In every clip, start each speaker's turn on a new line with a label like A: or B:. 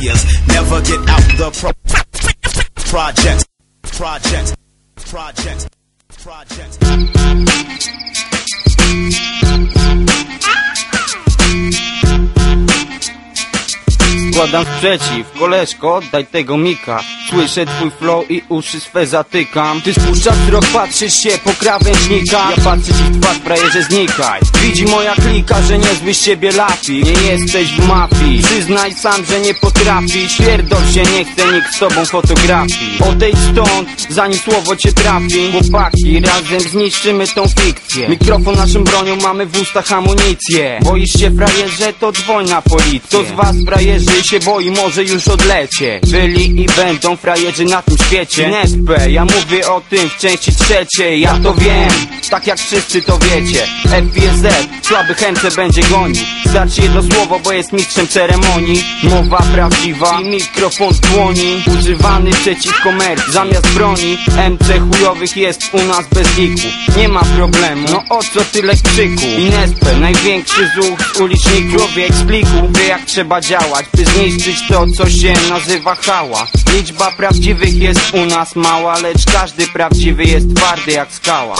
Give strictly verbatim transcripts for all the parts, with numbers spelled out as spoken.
A: players never get out the pro projects, projects, projects, projects.
B: Składam sprzeciw, koleżko, daj tego mika. Słyszę twój flow i uszy swe zatykam. Ty spuszczasz wzrok, patrzysz się po krawężnika. Ja patrzę ci w twarz, frajerze, znikaj. Widzi moja klika, że niezły z ciebie lapi. Nie jesteś w mafii, przyznaj sam, że nie potrafisz. Pierdol się, nie chce nikt z tobą fotografii. Odejdź stąd, zanim słowo cię trafi. Chłopaki, razem zniszczymy tą fikcję. Mikrofon naszą bronią, mamy w ustach amunicję. Boisz się, frajerze, to dzwoń na policję. Kto z was, frajerzy, się boi, może już odlecie. Byli i będą frajerzy na tym świecie. Nespe, ja mówię o tym w części trzeciej. Ja to wiem, tak jak wszyscy to wiecie. F P Z, słaby chęce będzie gonił. Starczy jedno słowo, bo jest mistrzem ceremonii. Mowa prawdziwa i mikrofon w dłoni. Używany przeciw komercji zamiast broni. M C chujowych jest u nas bez liku. Nie ma problemu, no o co tyle krzyku. I Nespe, największy zuch z uliczników. Człowiek z pliku wie jak trzeba działać, by zniszczyć to, co się nazywa hała. Liczba prawdziwych jest u nas mała, lecz każdy prawdziwy jest twardy jak skała.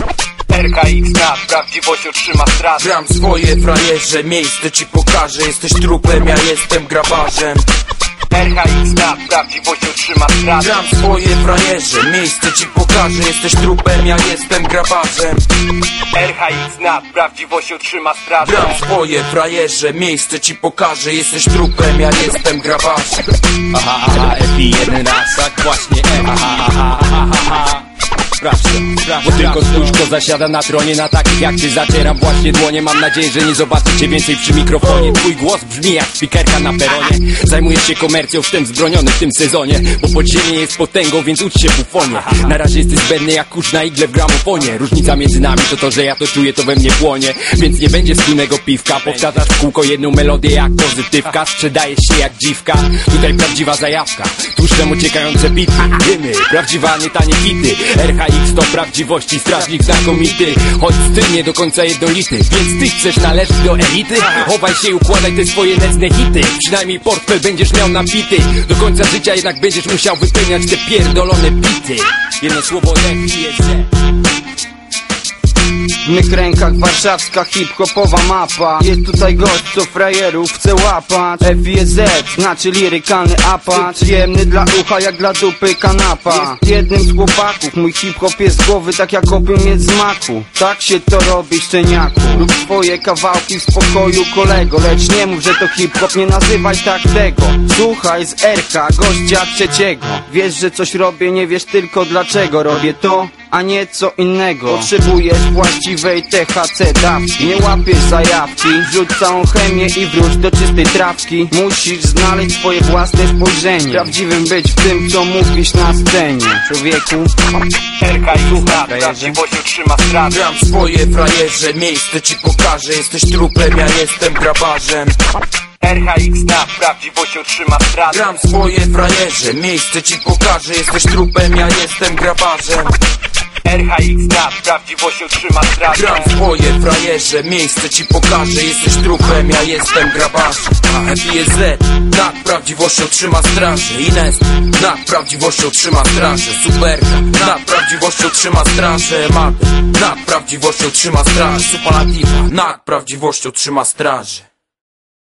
C: R K X nad prawdziwość otrzyma strat.
D: Gram swoje, frajerze, miejsce ci pokażę. Jesteś trupem, ja jestem grabarzem.
C: R K X nad prawdziwość otrzyma strat.
D: Gram swoje, frajerze, miejsce ci pokażę. Jesteś trupem, ja jestem grabarzem.
C: R K X nad prawdziwość otrzyma strat.
D: Gram swoje, frajerze, miejsce ci pokażę. Jesteś trupem, ja jestem grabarzem.
E: Aha, aha, F jeden raz, tak właśnie, aha, aha, aha, aha. Sprawdź to, sprawdź, bo tylko stróżko zasiada na tronie. Na takich jak ty zacieram właśnie dłonie. Mam nadzieję, że nie zobaczycie więcej przy mikrofonie. Twój głos brzmi jak spikerka na peronie. Zajmujesz się komercją, wtem zbroniony w tym sezonie. Bo podziemie jest potęgą, więc ucz się bufonie. Na razie jesteś zbędny jak kurz na igle w gramofonie. Różnica między nami to to, że ja to czuję, to we mnie płonie. Więc nie będzie wspólnego piwka. Powtarzasz w kółko jedną melodię jak pozytywka. Sprzedajesz się jak dziwka. Tutaj prawdziwa zajawka. Tłuszczem uciekające bity. Dymy, prawdziwa, nie tanie hity. R K X to prawdziwości strażnik znakomity. Choć styl nie do końca jednolity. Więc ty chcesz należeć do elity? Chowaj się i układaj te swoje nędzne hity. Przynajmniej portfel będziesz miał nabity. Do końca życia jednak będziesz musiał wypełniać te pierdolone bity. Jedno słowo F P Z.
B: W mych rękach warszawska hip-hopowa mapa. Jest tutaj gość, co frajerów chce łapać. F P Z, znaczy lirykalny apacz. Przyjemny dla ucha, jak dla dupy kanapa. Jest jednym z chłopaków, mój hip-hop jest z głowy, tak jak opium jest z maku. Tak się to robi, szczeniaku. Rób swoje kawałki w spokoju, kolego. Lecz nie mów, że to hip-hop, nie nazywaj tak tego. Słuchaj z R K, gościa trzeciego. Wiesz, że coś robię, nie wiesz tylko dlaczego robię to, a nie co innego. Potrzebujesz właściwej T H C dawki. Nie łapiesz zajawki, wrzuć całą chemię i wróć do czystej trawki. Musisz znaleźć swoje własne spojrzenie. Prawdziwym być w tym, co mówisz na scenie. Człowieku,
C: R K X nad prawdziwość otrzyma strat.
D: Gram swoje, frajerze, miejsce ci pokażę. Jesteś trupem, ja jestem grabarzem.
C: R K X nad prawdziwość otrzyma strat.
D: Gram swoje, frajerze, miejsce ci pokażę. Jesteś trupem, ja jestem grabarzem.
C: R K X nad prawdziwość otrzyma strat.
D: Gram swoje, frajerze, miejsce ci pokażę. Jesteś trupem, ja jestem grabarzem. A F P Z nad prawdziwością trzyma straży. Ines nad prawdziwością trzyma straży. Superka nad prawdziwością trzyma straży. Mady nad prawdziwością trzyma straży. Superlatywa nad prawdziwością trzyma straży.